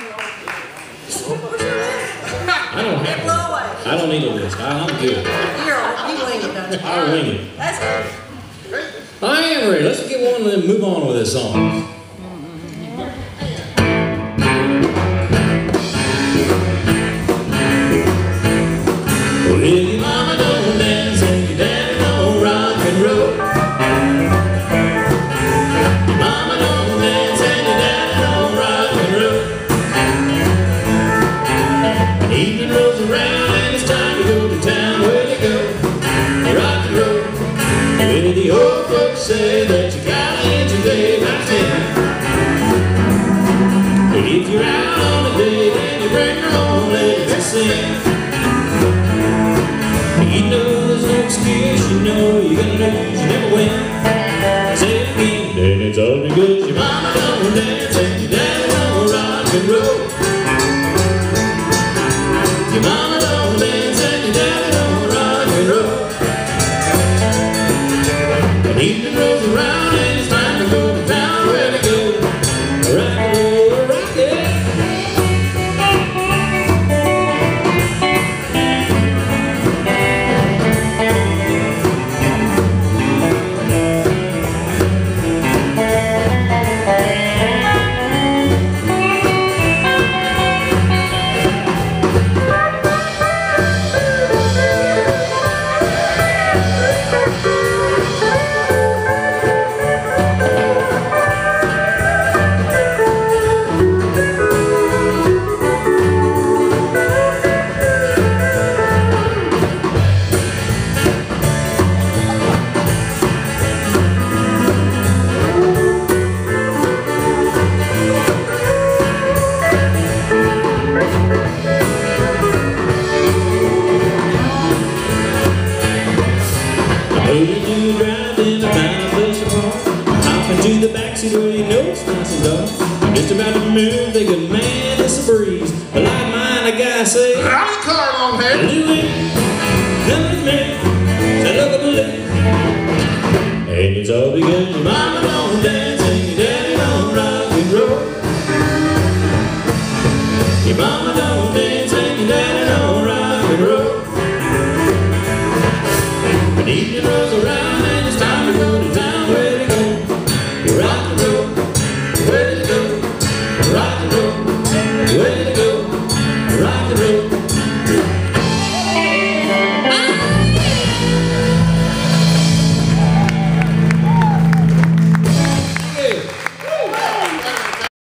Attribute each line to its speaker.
Speaker 1: I don't need a list. I'm good.
Speaker 2: You wing it, don't you?
Speaker 1: I'll wing it.
Speaker 2: That's good.
Speaker 1: I am ready. Let's get one and then move on with this song. Well, if your mama don't dance and your daddy don't rock and roll, your mama don't dance and your daddy don't rock and roll. When evening rolls around and it's time to go to town, where you go? Rock and roll. Well, the old folks say that you gotta end your day by 10. But if you're out on a day, then you bring your own lady to sing. You know there's no excuse, you know you're gonna lose, you never win. Say it again, then it's all because your mama don't dance and your daddy don't rock and roll. Your mama don't dance and your daddy don't rock and roll. When evening rolls around and it's time to go to town, where to go? Rock and roll, rock it. Driving, I find a place to park. Hop into the backseat where you know it's nice and dark. I'm just about to move, they go, man, it's a breeze. But like mine, I gotta say,
Speaker 3: I'm a car long head.
Speaker 1: Louie, come with me, say look at the lake. And it's all because your mama don't dance and your daddy don't rock and roll. Your mama don't